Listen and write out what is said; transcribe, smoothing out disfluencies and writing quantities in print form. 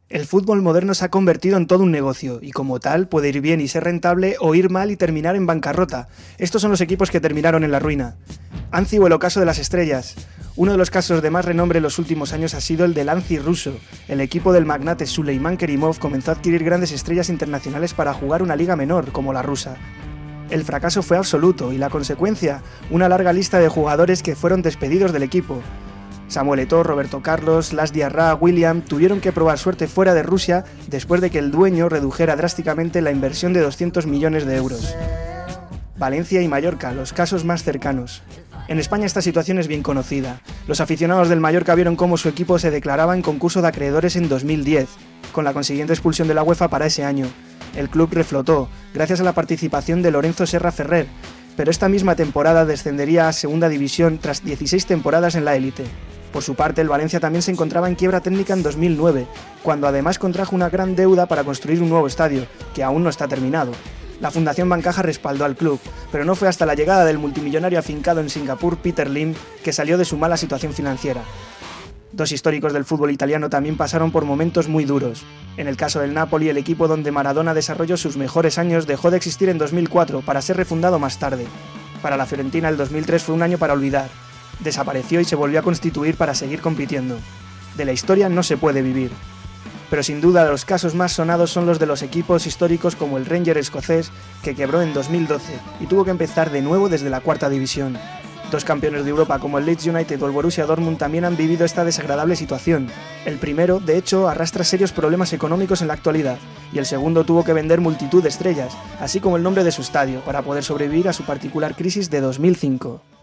El fútbol moderno se ha convertido en todo un negocio y como tal puede ir bien y ser rentable o ir mal y terminar en bancarrota. Estos son los equipos que terminaron en la ruina. Anzi o el ocaso de las estrellas. Uno de los casos de más renombre en los últimos años ha sido el del Anzi ruso. El equipo del magnate Suleiman Kerimov comenzó a adquirir grandes estrellas internacionales para jugar una liga menor, como la rusa. El fracaso fue absoluto y la consecuencia, una larga lista de jugadores que fueron despedidos del equipo. Samuel Eto'o, Roberto Carlos, Las Diarra, William tuvieron que probar suerte fuera de Rusia después de que el dueño redujera drásticamente la inversión de 200 millones de euros. Valencia y Mallorca, los casos más cercanos. En España esta situación es bien conocida. Los aficionados del Mallorca vieron cómo su equipo se declaraba en concurso de acreedores en 2010, con la consiguiente expulsión de la UEFA para ese año. El club reflotó, gracias a la participación de Lorenzo Serra Ferrer, pero esta misma temporada descendería a Segunda División tras 16 temporadas en la élite. Por su parte, el Valencia también se encontraba en quiebra técnica en 2009, cuando además contrajo una gran deuda para construir un nuevo estadio, que aún no está terminado. La Fundación Bancaja respaldó al club, pero no fue hasta la llegada del multimillonario afincado en Singapur, Peter Lim, que salió de su mala situación financiera. Dos históricos del fútbol italiano también pasaron por momentos muy duros. En el caso del Napoli, el equipo donde Maradona desarrolló sus mejores años dejó de existir en 2004 para ser refundado más tarde. Para la Fiorentina, el 2003 fue un año para olvidar. Desapareció y se volvió a constituir para seguir compitiendo. De la historia no se puede vivir. Pero sin duda los casos más sonados son los de los equipos históricos como el Rangers escocés, que quebró en 2012 y tuvo que empezar de nuevo desde la cuarta división. Dos campeones de Europa como el Leeds United o el Borussia Dortmund también han vivido esta desagradable situación. El primero, de hecho, arrastra serios problemas económicos en la actualidad, y el segundo tuvo que vender multitud de estrellas, así como el nombre de su estadio, para poder sobrevivir a su particular crisis de 2005.